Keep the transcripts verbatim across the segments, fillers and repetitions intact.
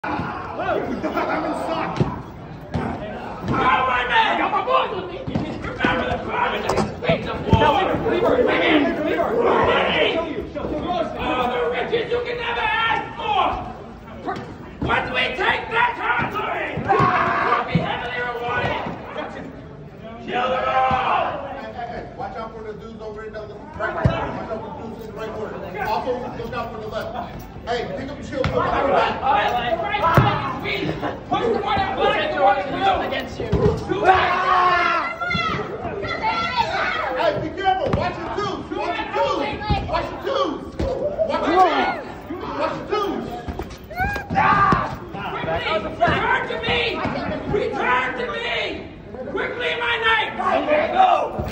I'm inside. Oh my man! I got my boys with me! Remember the promise that speaks of war! No, leave her, leave her, leave her, leave her. Money! Show you, show, show you. Oh, the riches you can never ask for! Once we take that territory, we'll be heavily rewarded! Kill them all! Hey, hey, hey, watch out for the dudes over in the right corner. Watch out for the dudes in the right corner. Also, look out for the left. Hey, pick up the shield. Look out the back. Push the one out back! Against you. Hey, be careful. Watch your twos. Watch your twos. Watch your twos. Watch your twos. Watch your twos. Return to me! Return to me! Quickly, my knight! Go!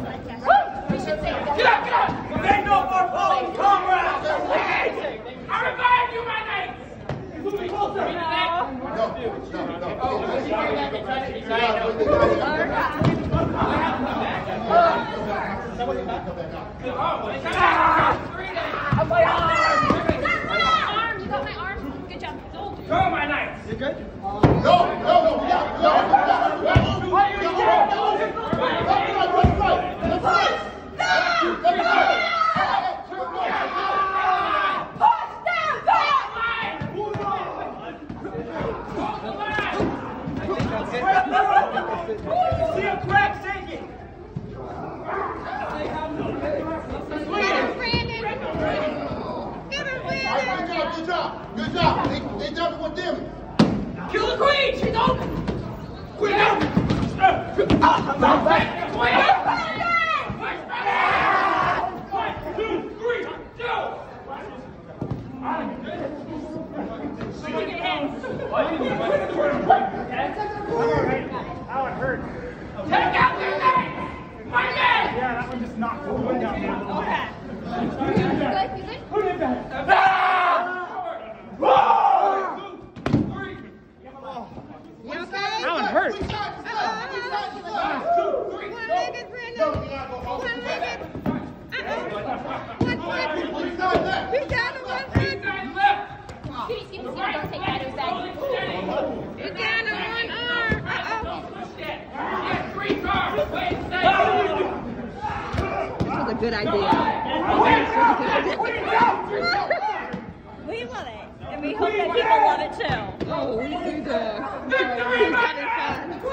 Get up, get up! Make no more falling comrades! I revive you, my knight! Moving closer! No, no, no. Oh, I see you back in touch with me, I know. Oh, my arm! You got my arm. Good job. Go, my knights! You good? No, no, no. We got to go. What are you doing? Let's fight. Let's fight. Let's fight. See a crack shaking. Good job. Good job. They, they done it with them. Kill the queen! She's open! Queen open! One, two, three, go! How it hurt. Take out their knife! My man! Yeah, that one just knocked the wind out now. Okay. You good? You good? Who did that? You okay? That one hurt. One-legged, Brandon. One-legged. Uh-oh. One-legged. He's down to one foot. Skitty, skitty, skitty. Don't take that as that. He's down to one arm. Uh-oh. This was a good idea. We love it. And we hope that people love it too. Oh, we do the... Victory, He's my having fun. man!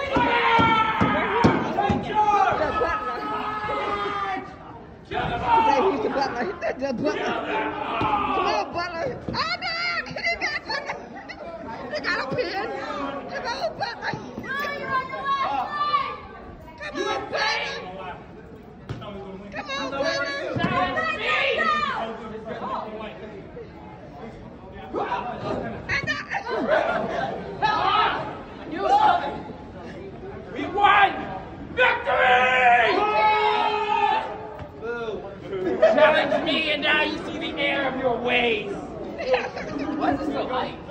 Today he's the butler. The butler. Come on, butler. Oh, no! He got something. He got a pin. Come on, butler. No, you're on the left side. Come on, butler. Come on, butler. You won! We won! Victory! Challenge me and now you see the error of your ways. Why is it so light?